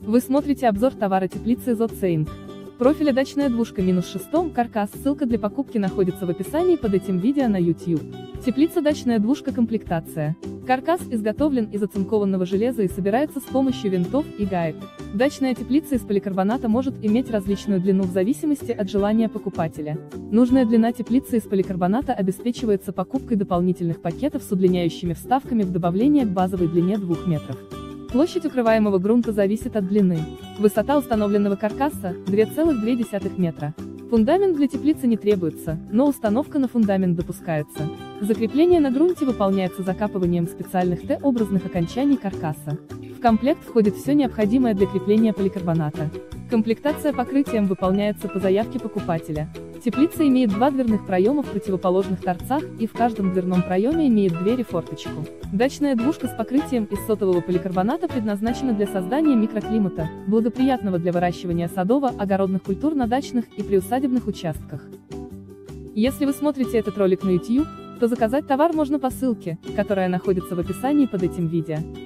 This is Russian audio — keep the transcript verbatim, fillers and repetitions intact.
Вы смотрите обзор товара теплицы Zoceing. Профиля дачная двушка минус шестом каркас, ссылка для покупки находится в описании под этим видео на YouTube. Теплица дачная двушка комплектация. Каркас изготовлен из оцинкованного железа и собирается с помощью винтов и гаек. Дачная теплица из поликарбоната может иметь различную длину в зависимости от желания покупателя. Нужная длина теплицы из поликарбоната обеспечивается покупкой дополнительных пакетов с удлиняющими вставками в добавление к базовой длине двух метров. Площадь укрываемого грунта зависит от длины. Высота установленного каркаса – две целых две десятых метра. Фундамент для теплицы не требуется, но установка на фундамент допускается. Закрепление на грунте выполняется закапыванием специальных Т-образных окончаний каркаса. В комплект входит все необходимое для крепления поликарбоната. Комплектация покрытием выполняется по заявке покупателя. Теплица имеет два дверных проема в противоположных торцах, и в каждом дверном проеме имеет двери-форточку. Дачная двушка с покрытием из сотового поликарбоната предназначена для создания микроклимата, благоприятного для выращивания садово-огородных культур на дачных и приусадебных участках. Если вы смотрите этот ролик на YouTube, то заказать товар можно по ссылке, которая находится в описании под этим видео.